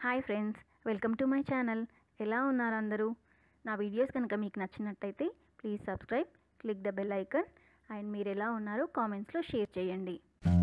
Hi friends, welcome to my channel. ఎలా ఉన్నారు అందరూ? నా వీడియోస్ కనుక మీకు నచ్చినట్టయితే please subscribe, click the bell icon and మీరు ఎలా ఉన్నారో కామెంట్స్లో షేర్ చేయండి.